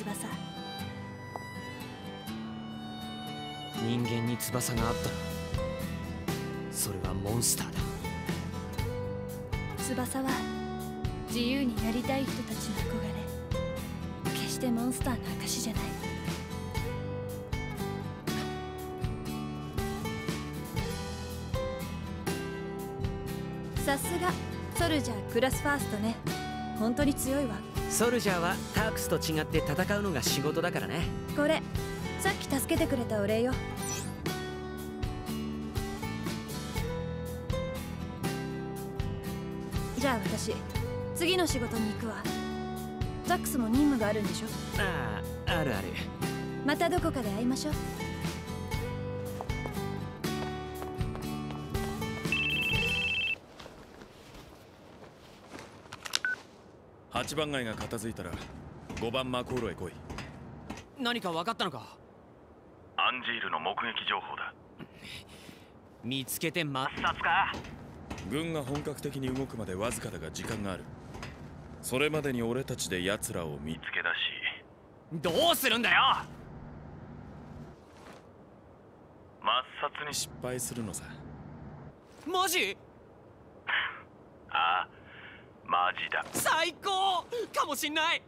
翼。 人間に翼があったらそれはモンスターだ。 翼は自由になりたい人たちの憧れ、決してモンスターの証じゃない。さすがソルジャークラスファーストね。本当に強いわ。 ソルジャーはタークスと違って戦うのが仕事だからね。 これさっき助けてくれたお礼よ。じゃあ私次の仕事に行くわ。ザックスも任務があるんでしょ。 ああ、あるある。 またどこかで会いましょう。 8番街が片付いたら5番マコーロへ来い。 何か分かったのか。 アンジールの目撃情報だ。 見つけて抹殺か。 軍が本格的に動くまでわずかだが時間がある。それまでに俺たちで奴らを見つけ出し、 どうするんだよ。 抹殺に失敗するのさ。 マジ？ ああ、マジだ。 最高かもしんない。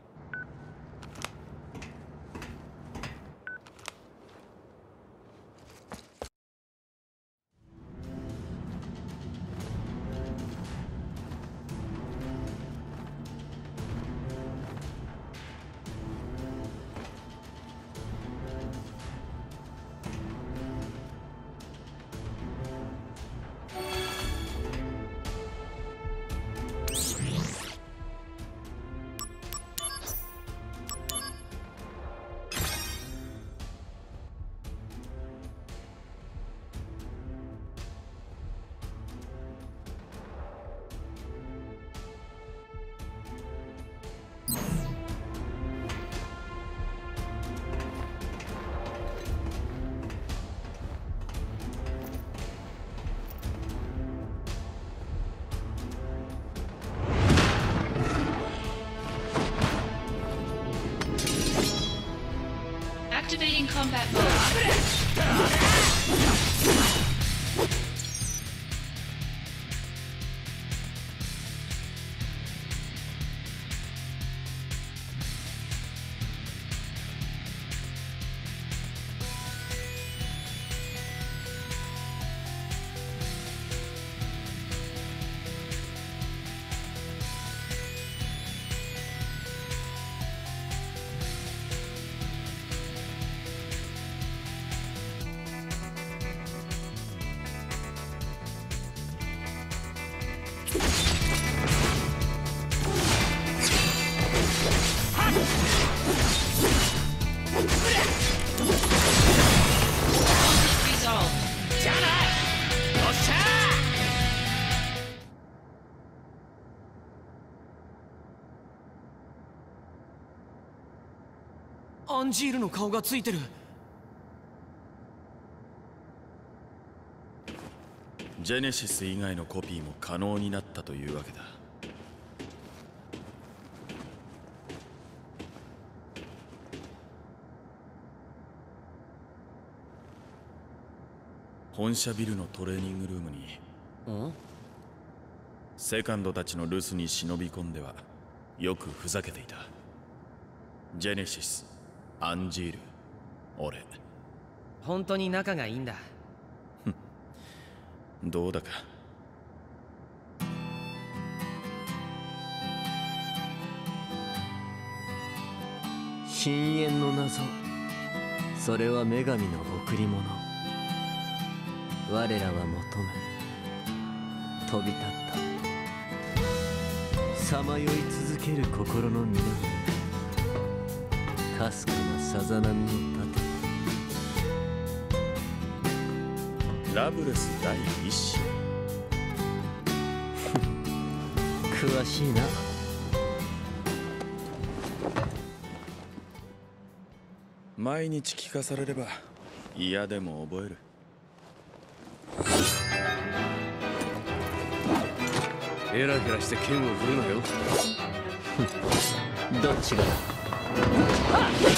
Activating combat mode. アンジールの顔がついてる。 ジェネシス以外のコピーも可能になったというわけだ。本社ビルのトレーニングルームにセカンドたちの留守に忍び込んではよくふざけていた。ジェネシス、アンジール、俺。 本当に仲がいいんだ。 どうだか。 深淵の謎、それは女神の贈り物。我らは求め飛び立った。さまよい続ける心の源、かすかなさざ波を立て。 ラブレス第一子。 詳しいな。 毎日聞かされれば嫌でも覚える。 ヘラヘラして剣を振るなよ。どっちがだ。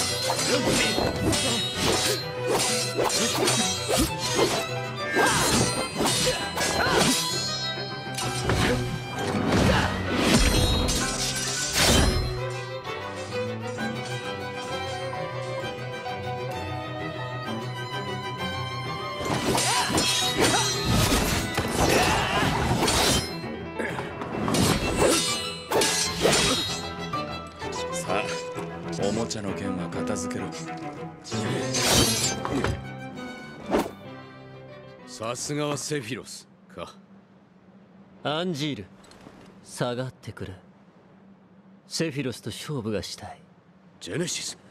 さあ、おもちゃの件は片付けろ。 さすがはセフィロスか。 アンジール、下がってくれ。セフィロスと勝負がしたい。 ジェネシス。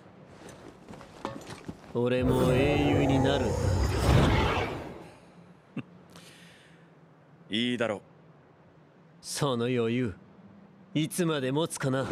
俺も英雄になるんだ。 いいだろう。 その余裕いつまで持つかな。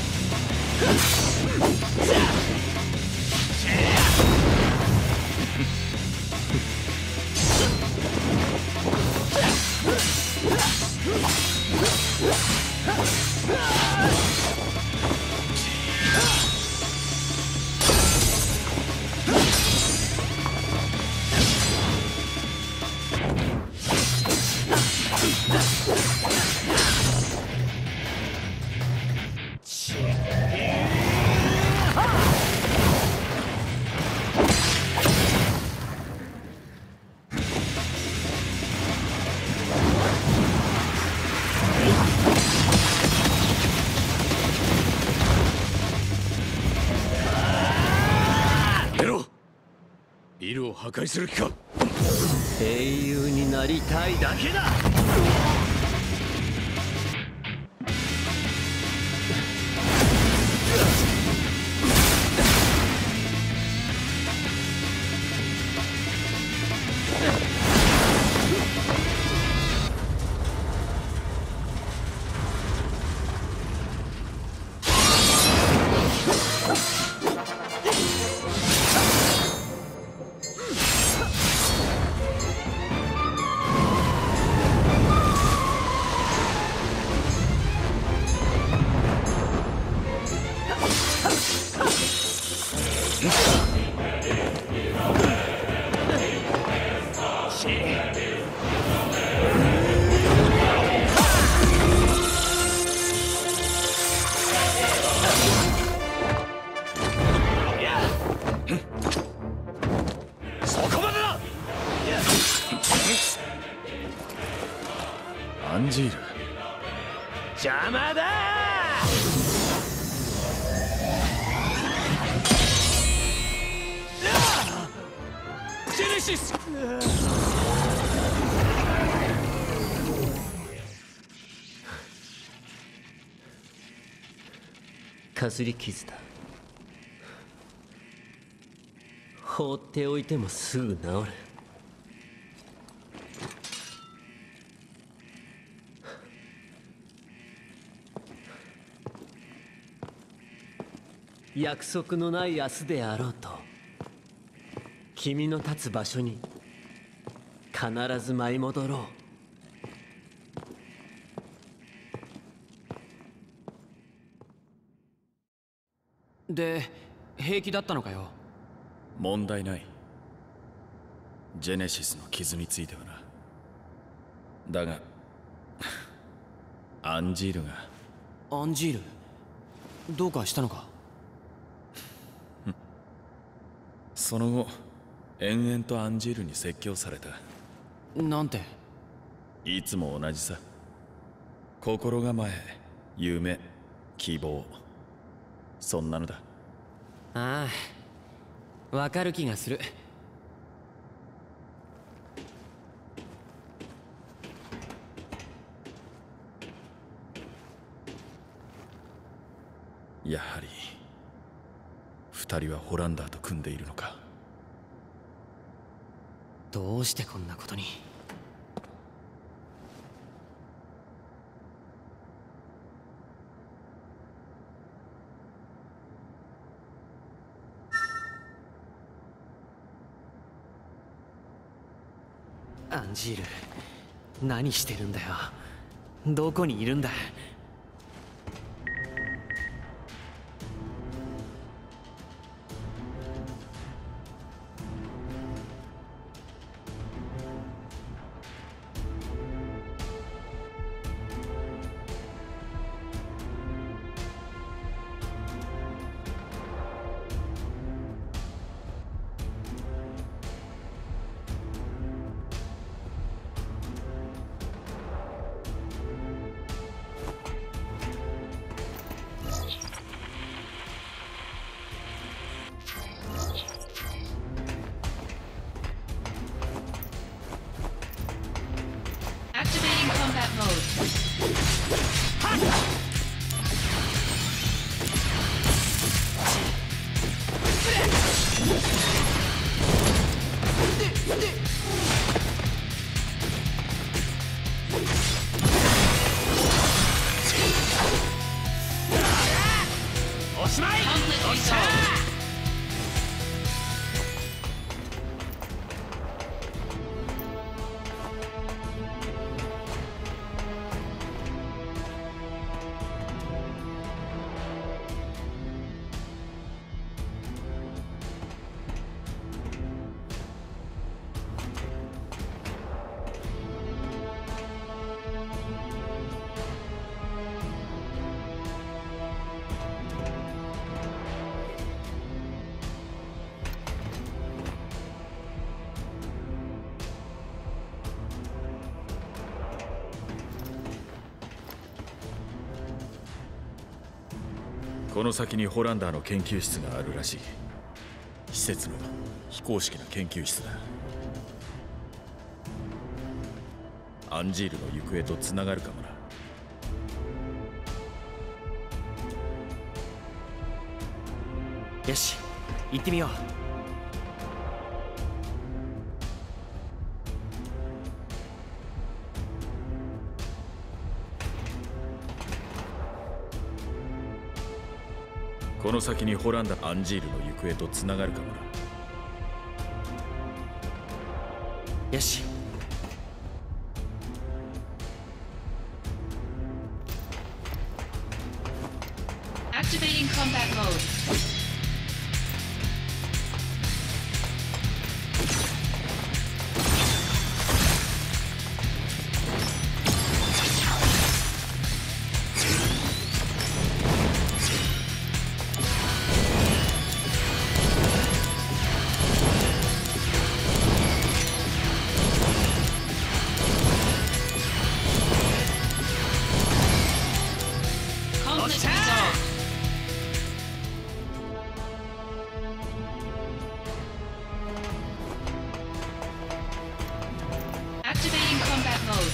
ビルを破壊する気か。 英雄になりたいだけだ。 アンジール、 邪魔だ。 ジェネシス。 かすり傷だ。放っておいてもすぐ治る。約束のない明日であろうと、君の立つ場所に必ず舞い戻ろう。で、平気だったのかよ。 問題ない。ジェネシスの傷についてはな。だがアンジールが。 アンジール、どうかしたのか。 その後延々とアンジールに説教された。 なんて。 いつも同じさ。心構え、夢、希望、そんなのだ。 ああ、わかる気がする。 やはり二人はホランダーと組んでいるのか。 どうしてこんなことに。アンジール、何してるんだよ。どこにいるんだ。 この先にホランダーの研究室があるらしい。施設の非公式な研究室だ。アンジールの行方とつながるかもな。 よし、行ってみよう。 この先にホランダアンジールの行方とつながるかもな。 よし。 Activating combat mode. Conflict resolved. Activating combat mode.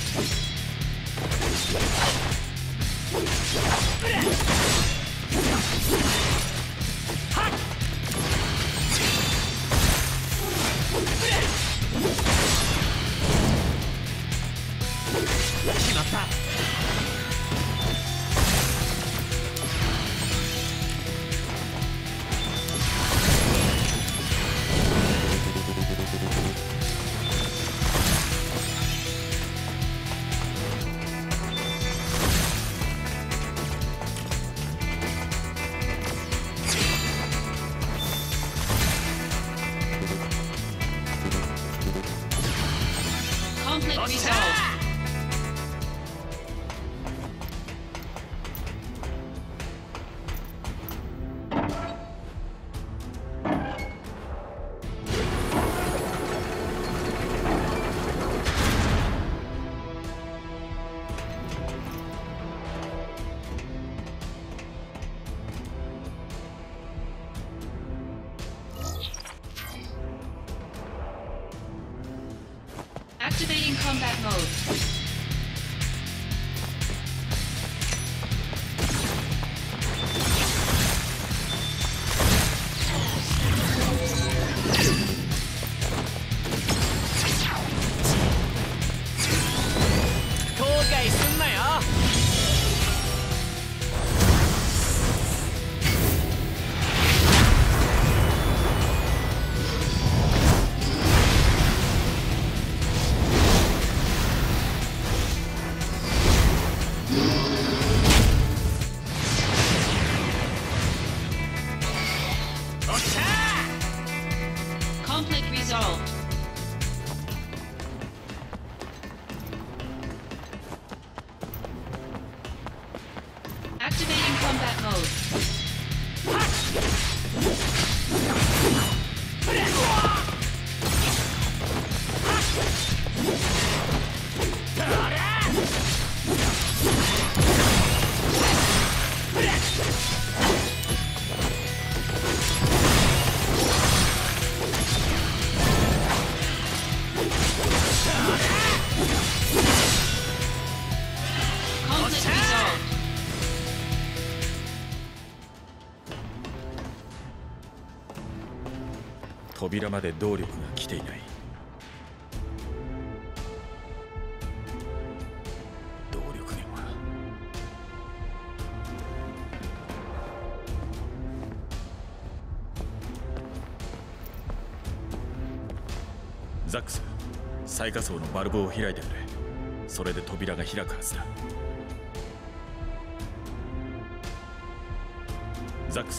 Conflict resolved. Activating combat mode. Conflict resolved. Activating combat mode. Conflict resolved. 「扉まで動力が来ていない。動力源はザックス、最下層のバルブを開いてくれ。それで扉が開くはずだ。ザックス、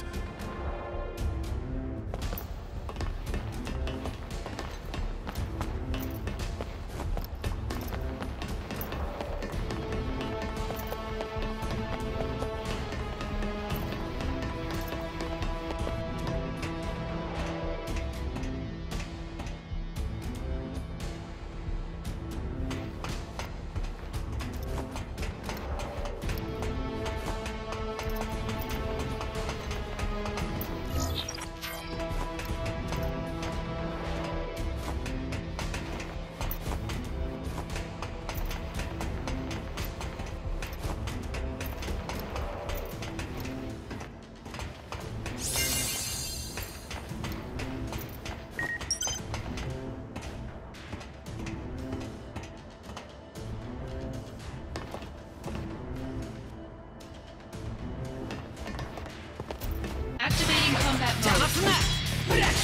Activating combat mode.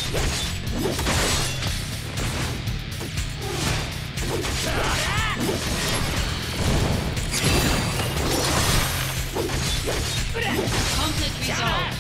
Conflict resolved.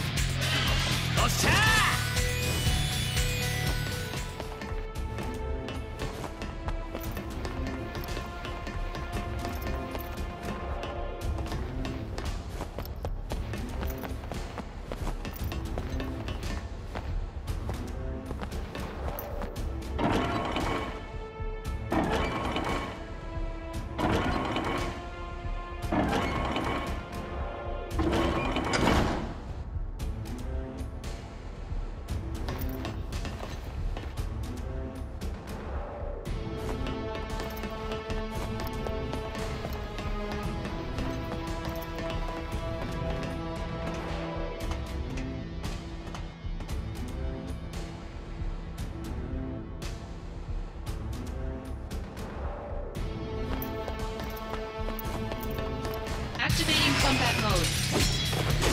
Activating combat mode.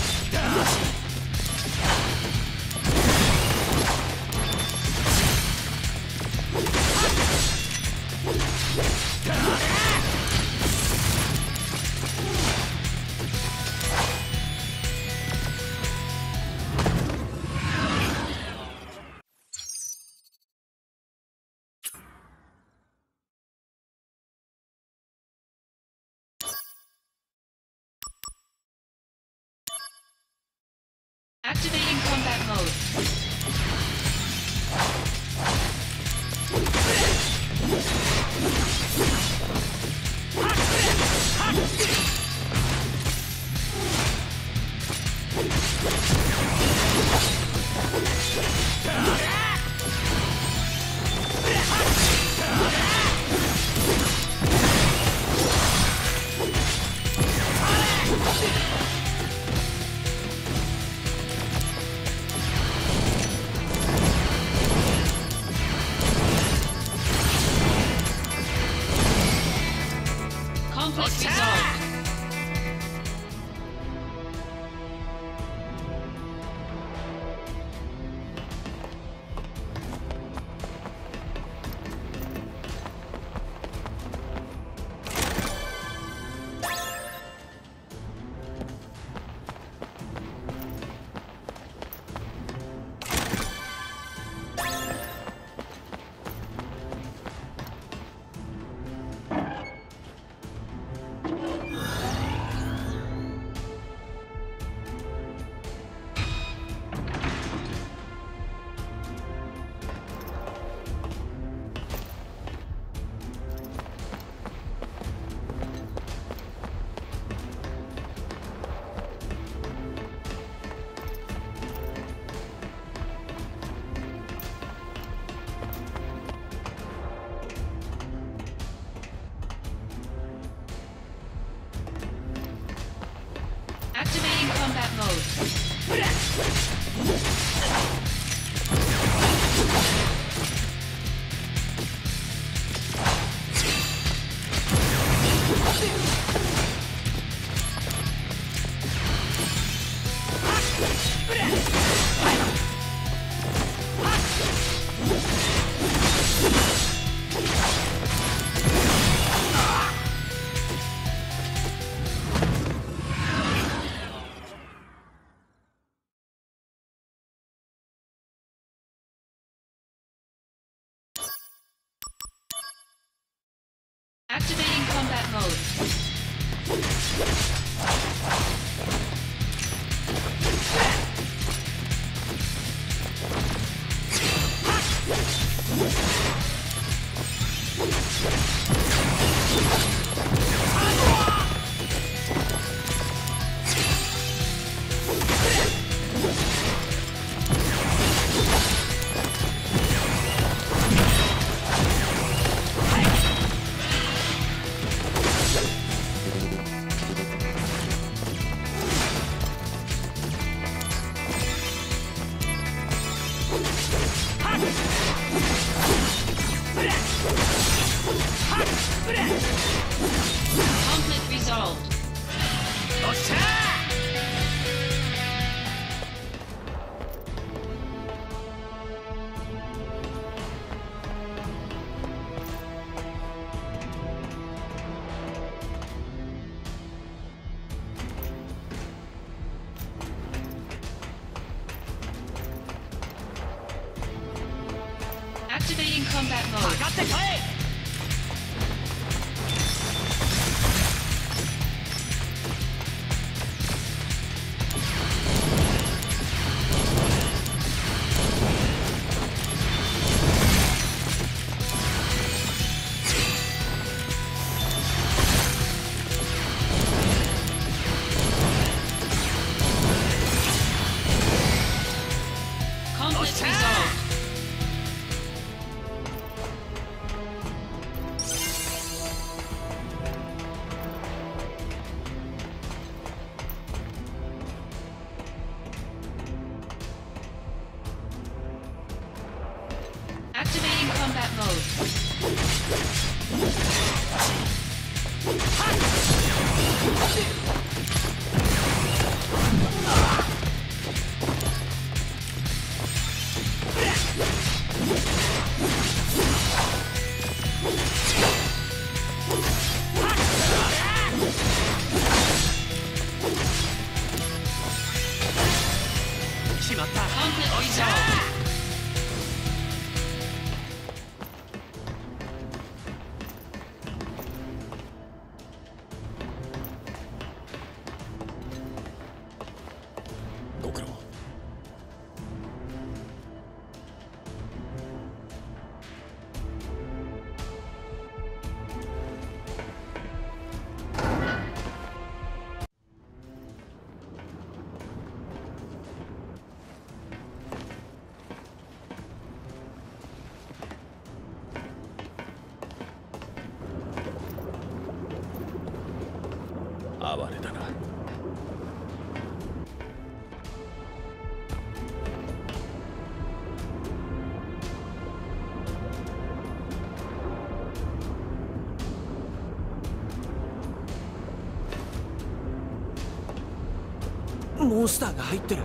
Activating combat mode. Conflict resolved. Activating combat mode. Activating combat mode. Conflict resolved. Activating combat mode. かってかえ。 Conflict resolved. Activating combat mode. Conflict resolved. ご苦労。哀れだな。 モンスターが入ってる。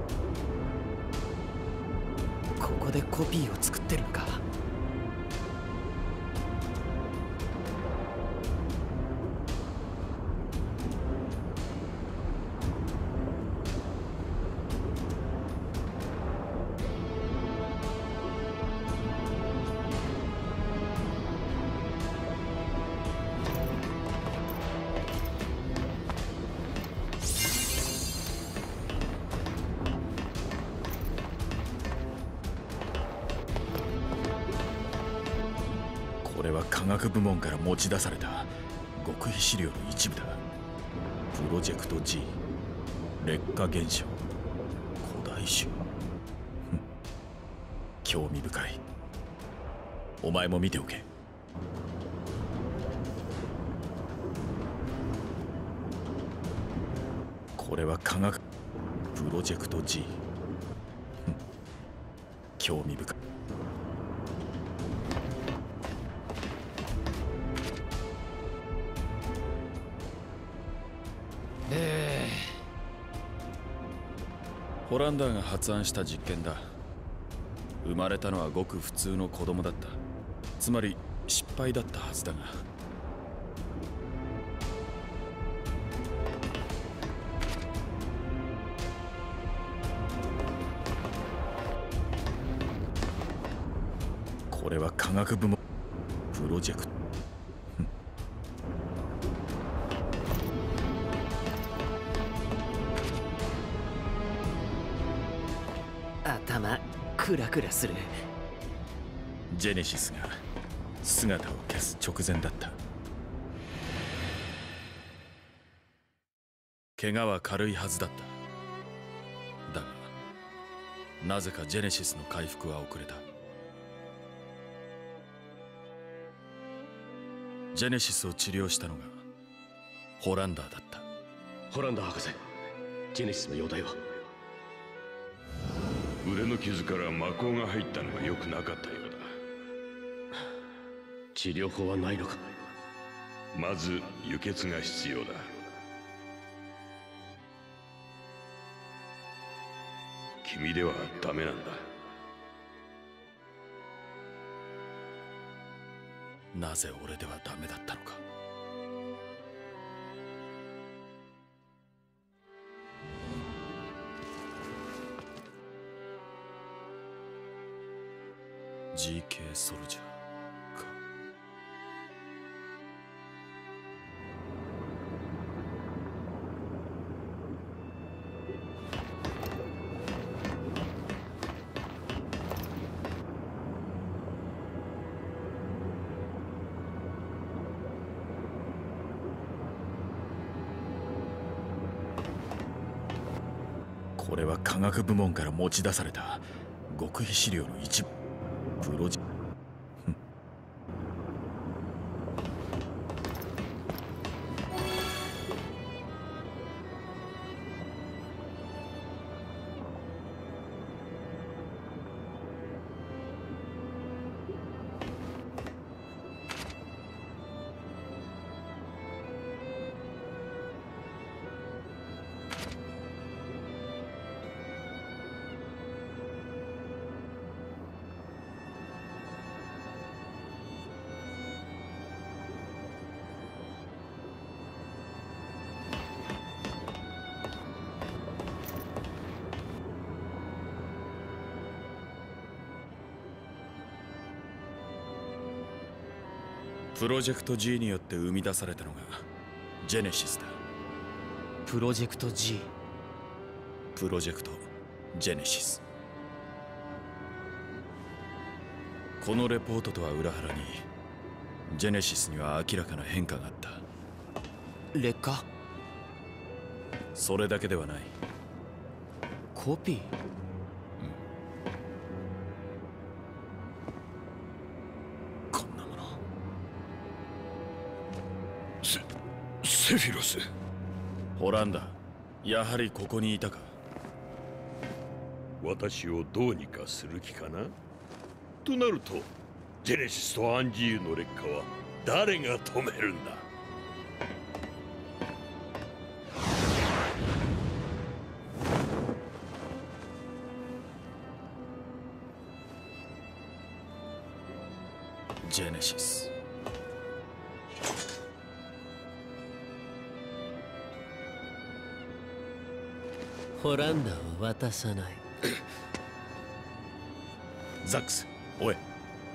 ここでコピーを作ってるのか。 これは科学部門から持ち出された極秘資料の一部だ。プロジェクト G 劣化現象古代種。興味深い。お前も見ておけ。これは科学プロジェクト G。興味深い。ホランダーが発案した実験だ。生まれたのはごく普通の子供だった。つまり失敗だったはずだが、これは科学部門プロジェクト。 頭クラクラする。 ジェネシスが姿を消す直前だった。怪我は軽いはずだった。だがなぜかジェネシスの回復は遅れた。ジェネシスを治療したのがホランダーだった。 ホランダー博士、ジェネシスの容体は？ 腕の傷から魔鋼が入ったのが良くなかったようだ。 治療法はないのか？ まず輸血が必要だ。君ではダメなんだ。 なぜ俺ではダメだったのか。 GK ソルジャーか。これは科学部門から持ち出された極秘資料の一部。プロジェクト。プロジェクト G によって生み出されたのがジェネシスだ。 プロジェクト G。 プロジェクトジェネシス。このレポートとは裏腹にジェネシスには明らかな変化があった。 劣化？ それだけではない。 コピー？ セフィロス。 ホランダ、やはりここにいたか。 私をどうにかする気かな。となるとジェネシスとアンジールの劣化は誰が止めるんだ。 ジェネシス。 ホランダは渡さない。 ザックス、おい。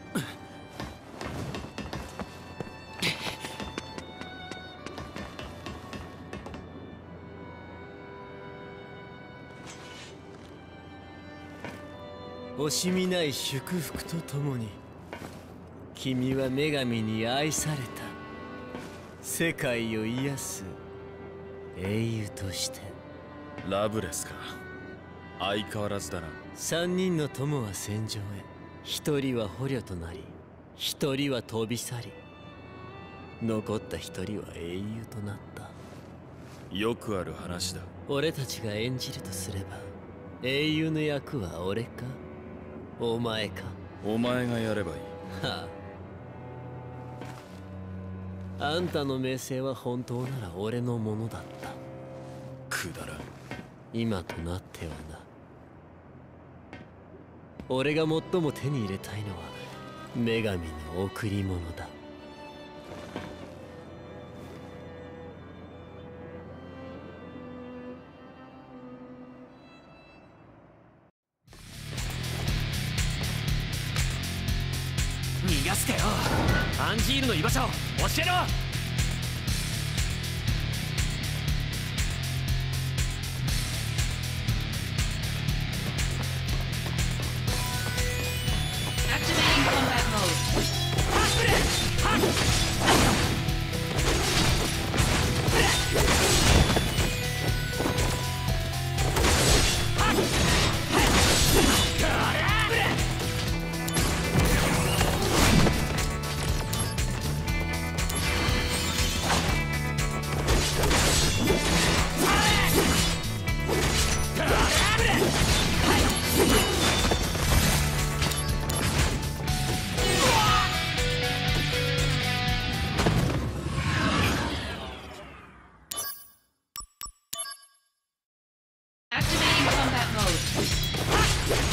惜しみない祝福とともに君は女神に愛された。世界を癒す英雄として。 ラブレスか。相変わらずだな。 3人の友は戦場へ。1人は捕虜となり、1人は飛び去り、残った1人は英雄となった。 よくある話だ。 俺たちが演じるとすれば、英雄の役は俺かお前か。 お前がやればいい。 はあ。あんたの名声は本当なら俺のものだった。 くだらん。 今となってはな。俺が最も手に入れたいのは女神の贈り物だ。 逃がしてよ。アンジールの居場所教えろ。 Activating combat mode. Activating combat mode.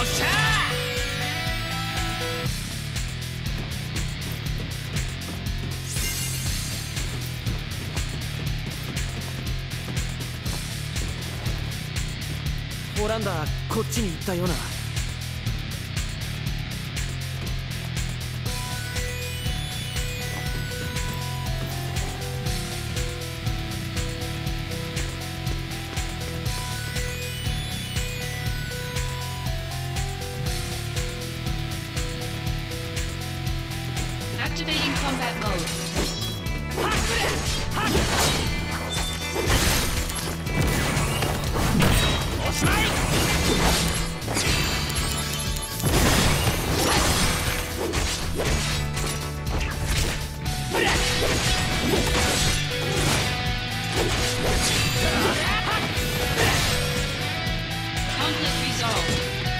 しゃー。ホランダーこっちに行ったような。 Activating combat mode. Conflict resolved.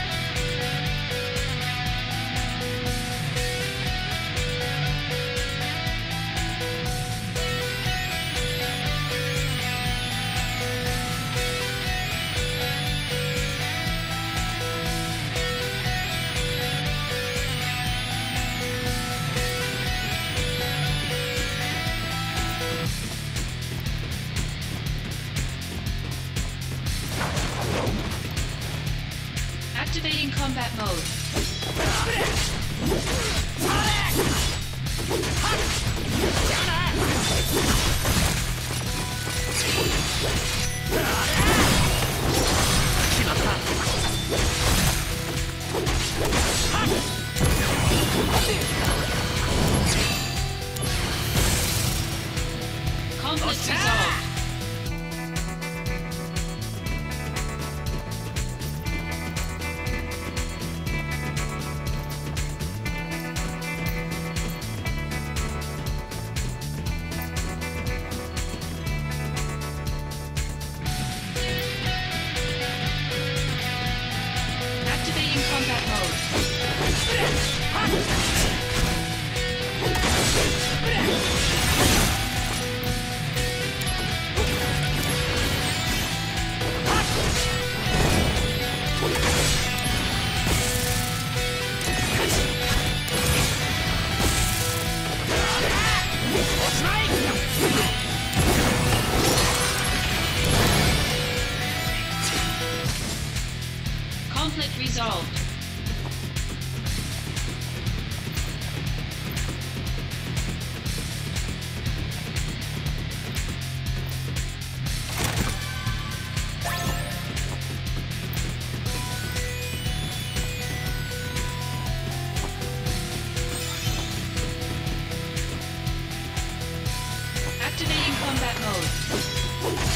Activating combat mode. Conflict resolved. Activating combat mode. Conflict resolved. Activating combat mode.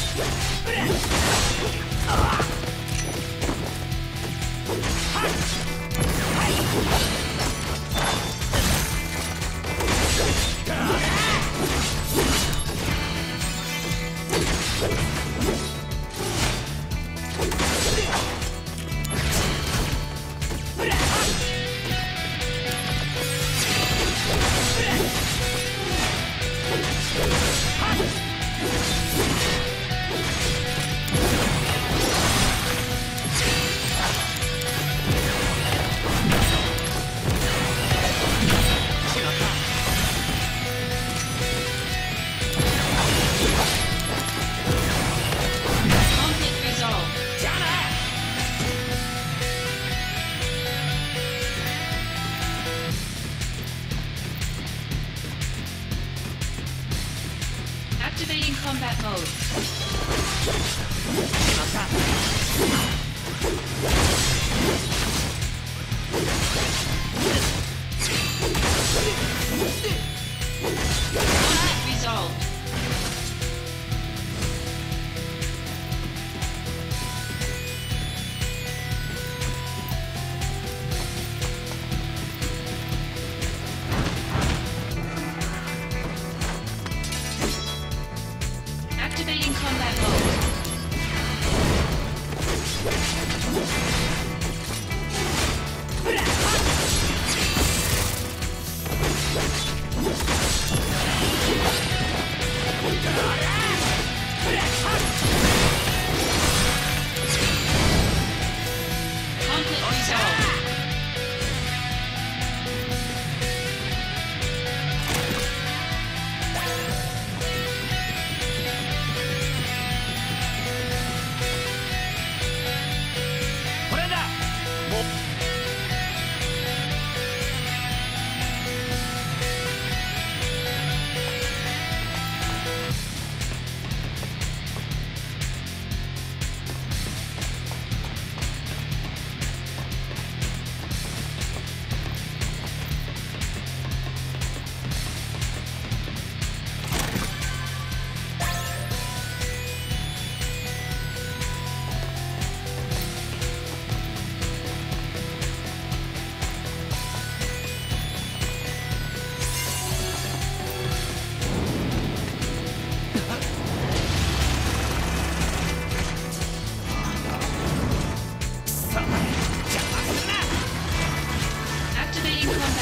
Conflict resolved. Activating combat mode. Conflict resolved. Activating combat mode.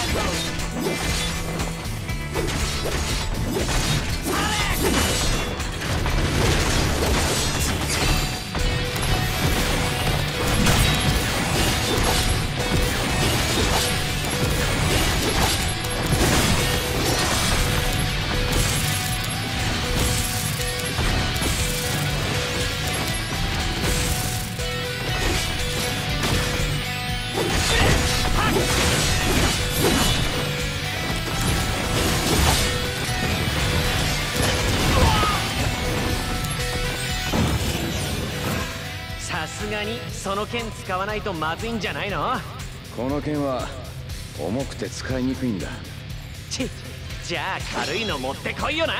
さすがにその剣使わないとまずいんじゃないの？ この剣は重くて使いにくいんだ。 じゃあ軽いの持ってこいよな。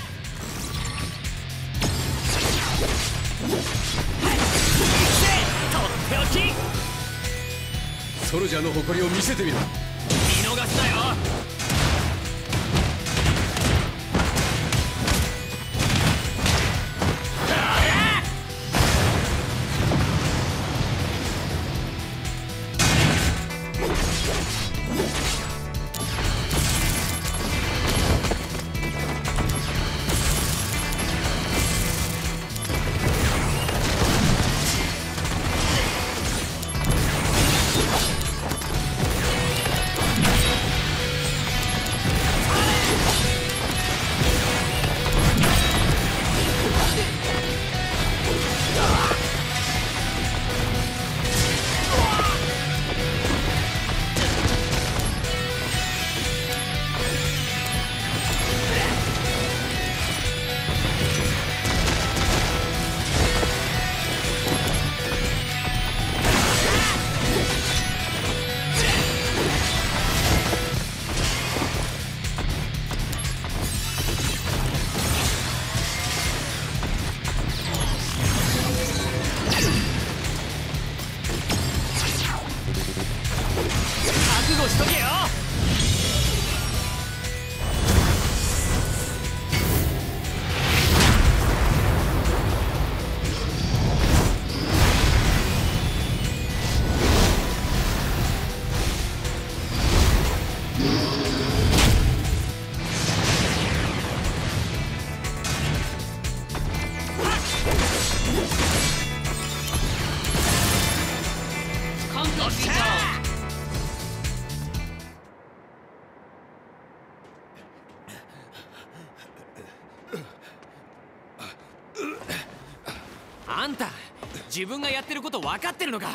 とっておき。 ソルジャーの誇りを見せてみろ。 見逃すなよ。覚悟しとけよ。 Conflict resolved. あんた自分がやってること分かってるのか？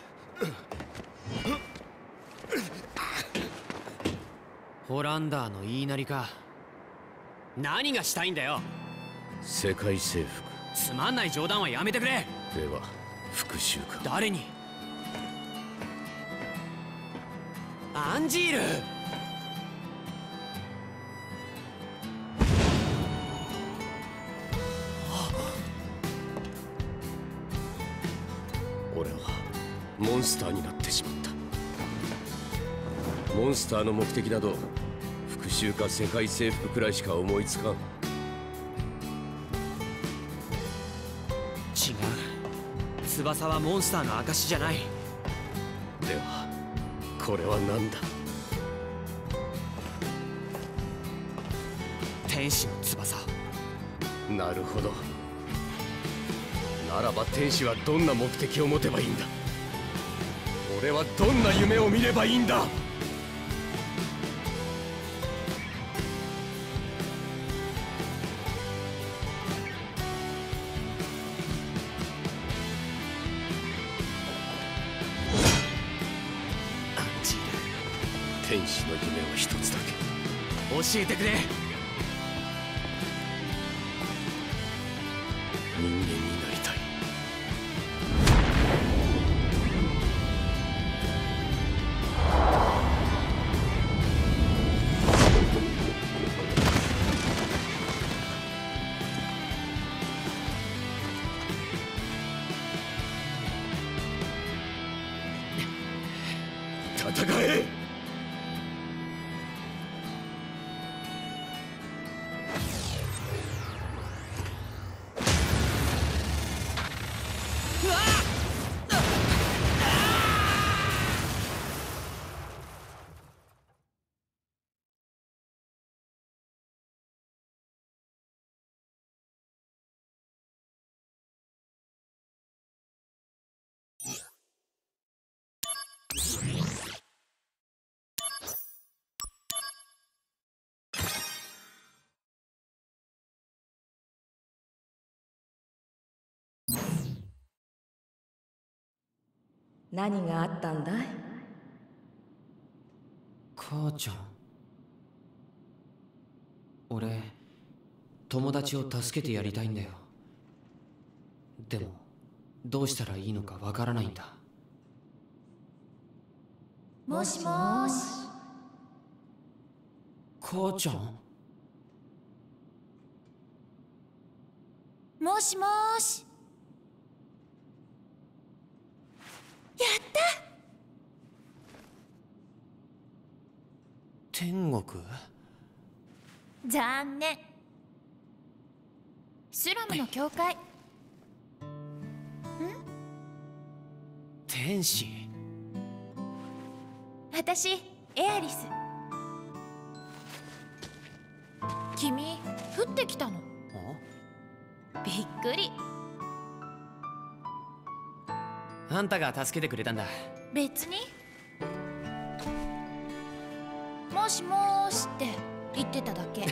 ホランダーの言いなりか。何がしたいんだよ。 世界征服。 つまんない冗談はやめてくれ。 では復讐か。 誰に？アンジール。 俺はモンスターになってしまった。モンスターの目的など復讐か世界征服くらいしか思いつかん。 違う。翼はモンスターの証じゃない。 ではこれは何だ？ 天使の翼。 なるほど。ならば天使はどんな目的を持てばいいんだ？俺はどんな夢を見ればいいんだ？ アンジー天使の夢は一つだけ。 ル、教えてくれ。 人間になりたい。戦え！ 何があったんだい？ 母ちゃん。俺、友達を助けてやりたいんだよ。でも、どうしたらいいのかわからないんだ。 もしもーし。 母ちゃん？ もしもーし。やった！ 天国？ 残念。スラムの教会。 天使？ 私、エアリス。君、降ってきたの？びっくり。 あんたが助けてくれたんだ。 別に。もしもーしって言ってただけ。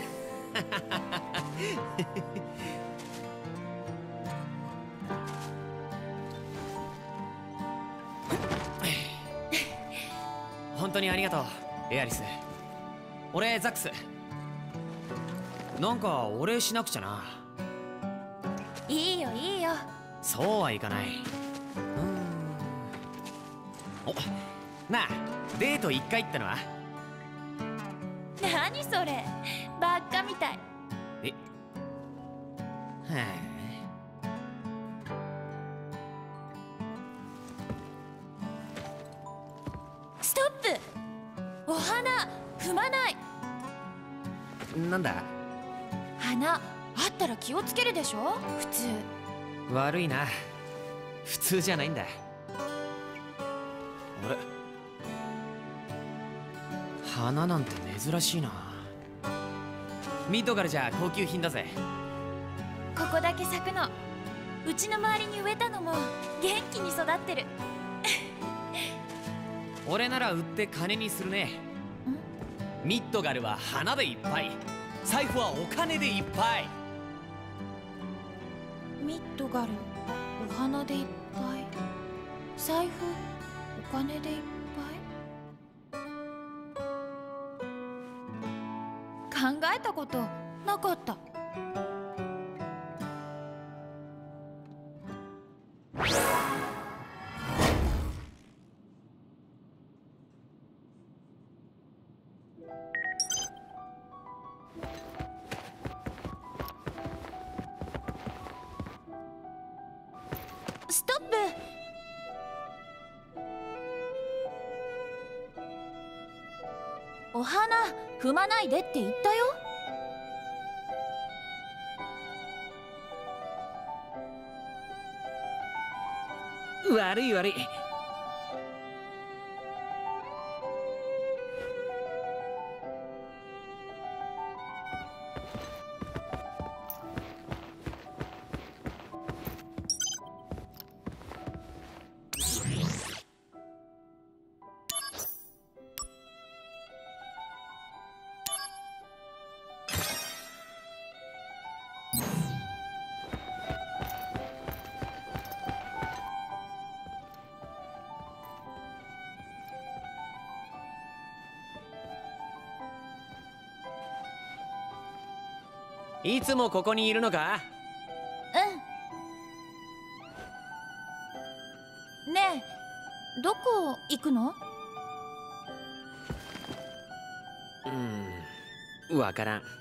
本当にありがとう、エアリス。俺、ザックス。なんかお礼しなくちゃな。 いいよいいよ。 そうはいかない。お、なあ、デート1回ってのは？ 何それ、バッカみたい。 はあ、ストップ。お花踏まない。 なんだ？ 花あったら気をつけるでしょ、普通。 悪いな、普通じゃないんだ。あれ、花なんて珍しいな。ミッドガルじゃ高級品だぜ。 ここだけ咲くの。うちの周りに植えたのも元気に育ってる。 俺なら売って金にするね。ミッドガルは花でいっぱい、財布はお金でいっぱい。 ミッドガル、お花でいっぱい、財布、お金でいっぱい。考えたことなかった。ストップ。お花踏まないでって言ったよ。 悪い悪い。いつもここにいるのか？ うん。ねえ、どこ行くの？ わからん。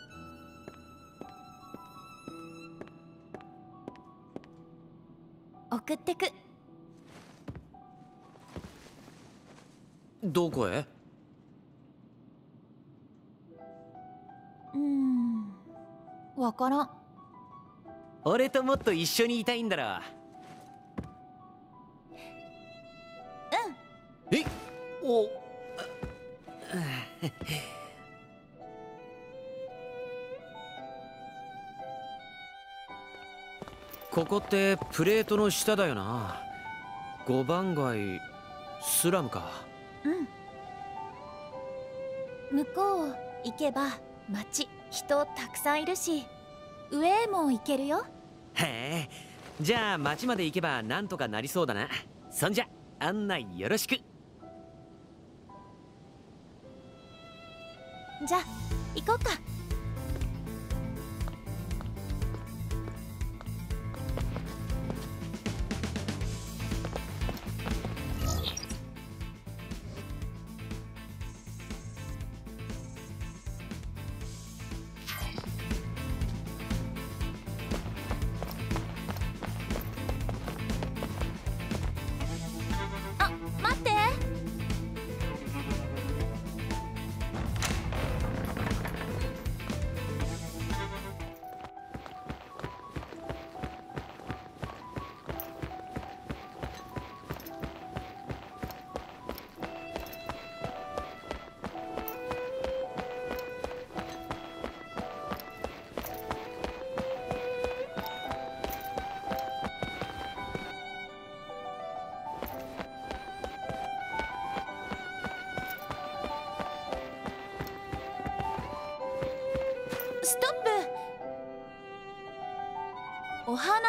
送ってく。 どこへ？ わからん。 俺ともっと一緒にいたいんだろ。 うん。 え？おここってプレートの下だよな。5番街スラムか。 うん。向こう行けば街、人たくさんいるし、上へも行けるよ。 へえ、じゃあ町まで行けばなんとかなりそうだな。そんじゃ案内よろしく。 じゃあ行こうか。あ、待って。ストップ。お花。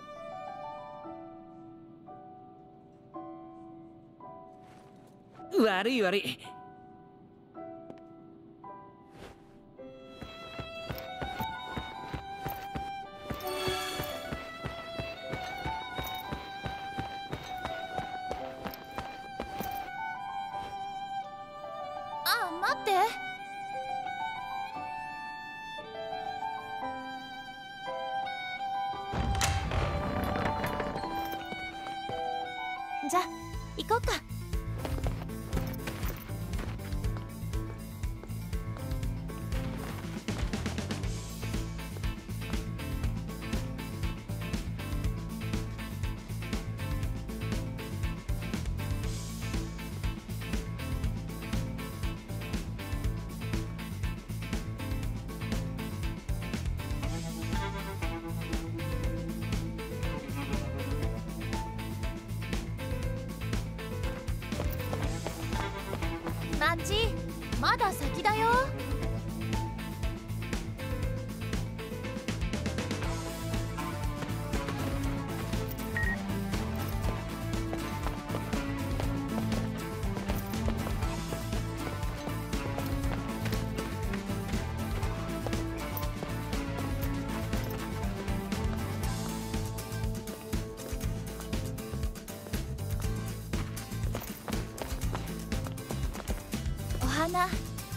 悪い悪い。 あ、待って。じゃあ行こうか。マッチ、まだ先だよ。お花、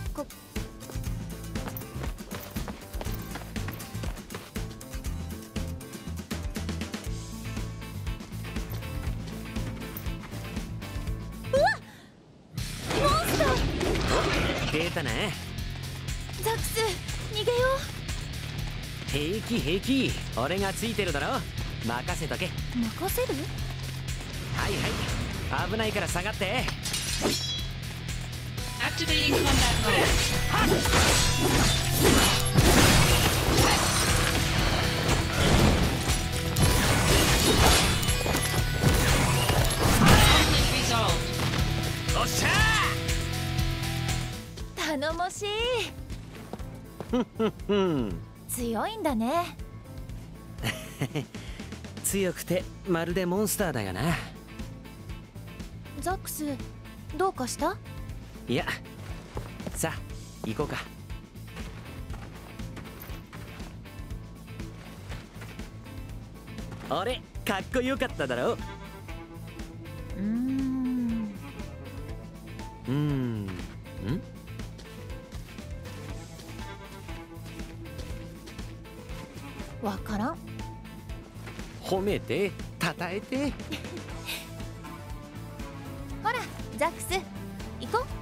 モンスター。 出たね。 ザックス、逃げよ平気平気、俺がついてるだろ。任せとけ。 う。任せる？ はいはい、危ないから下がって。 Activating combat mode. Conflict resolved. おっしゃ頼もしい。 ー。 強いんだね。 強くてまるでモンスターだよな。 ザックス、どうかした？ いや、さあ行こうか。俺かっこよかっただろ。わからん。 褒めてたたえて。 ほらザックス、行こ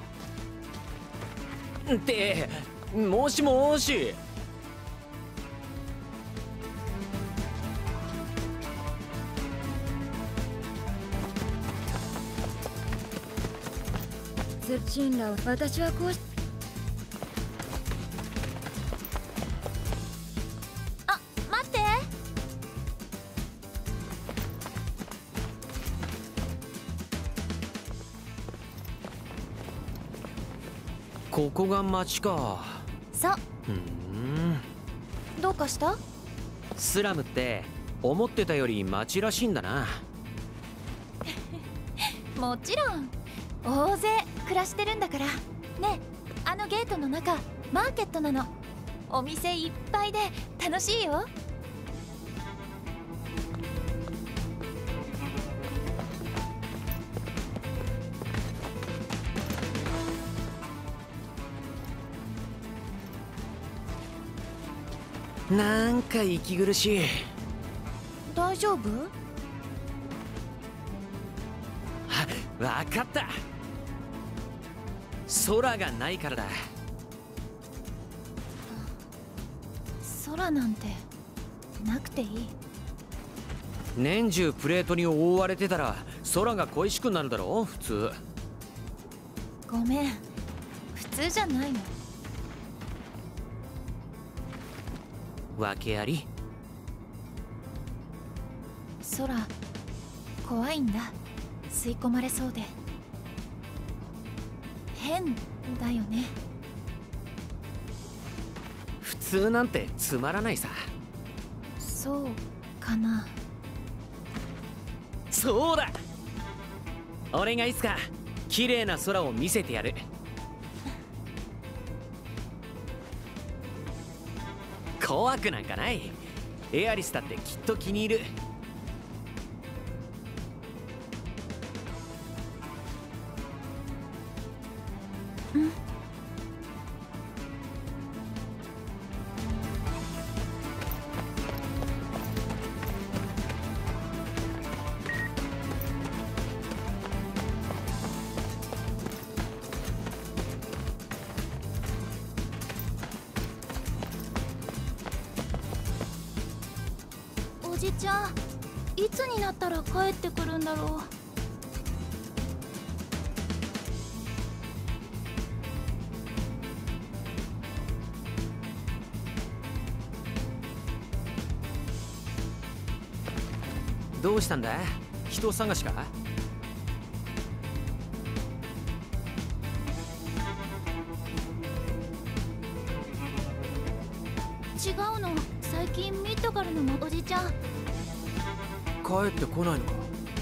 ってもしもし。 進路、私はこうし。あ、待って。 ここが町か。 そう。どうかした？ スラムって思ってたより町らしいんだな。 もちろん大勢暮らしてるんだからね。あのゲートの中マーケットなの。お店いっぱいで楽しいよ。 なんか息苦しい。 大丈夫？ わかった。空がないからだ。 空なんてなくていい。 年中プレートに覆われてたら空が恋しくなるだろう普通。 ごめん、普通じゃないの。 訳あり。 空怖いんだ。吸い込まれそうで変だよね。 普通なんてつまらないさ。 そうかな。 そうだ、俺がいつか綺麗な空を見せてやる。怖くなんかない。エアリスだってきっと気に入る。 おじちゃん、いつになったら帰ってくるんだろう。 どうしたんだ？人探しか？ 違うの、最近ミッドガルのおじちゃん帰ってこないのか？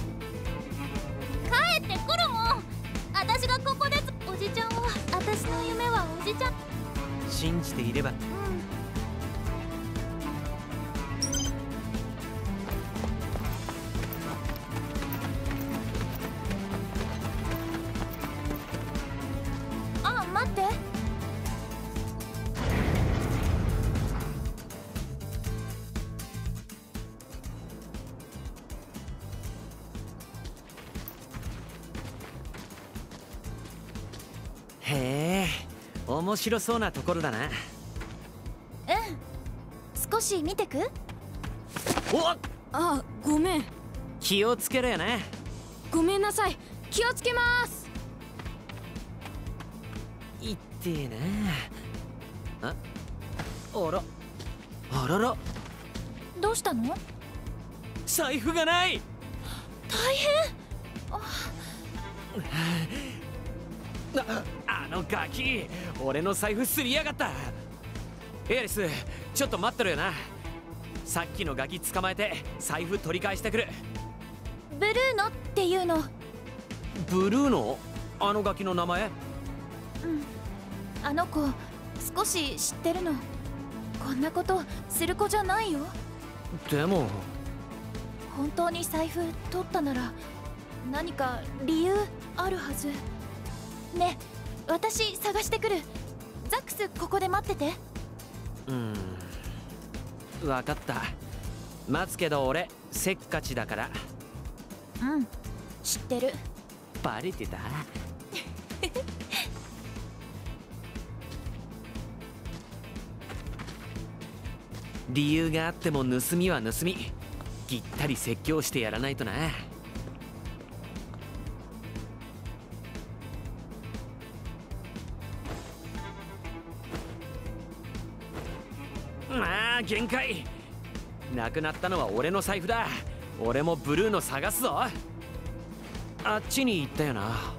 帰ってくるもん。私がここでおじちゃんは、私の夢はおじちゃん。 信じていれば。 あ、待って。 へえ、面白そうなところだな。 うん、少し見てく？ おっ、 あ、ごめん。 気をつけろよな。 ごめんなさい、気をつけます。 いってえな。あら、あらら、 どうしたの？ 財布がない。 大変。 あのガキ、俺の財布すりやがった。エアリス、ちょっと待ってろよな。さっきのガキ捕まえて財布取り返してくる。 ブルーノっていうの。 ブルーノ？あのガキの名前？ うん、あの子少し知ってるの。こんなことする子じゃないよ。 でも本当に財布取ったなら何か理由あるはずね。私探してくる。ザックスここで待ってて。 わかった。待つけど俺せっかちだから。 うん、知ってる。 バレてた？理由があっても盗みは盗み。ぎったり説教してやらないとな。まあ限界。なくなったのは俺の財布だ。俺もブルーの探すぞ。あっちに行ったよな。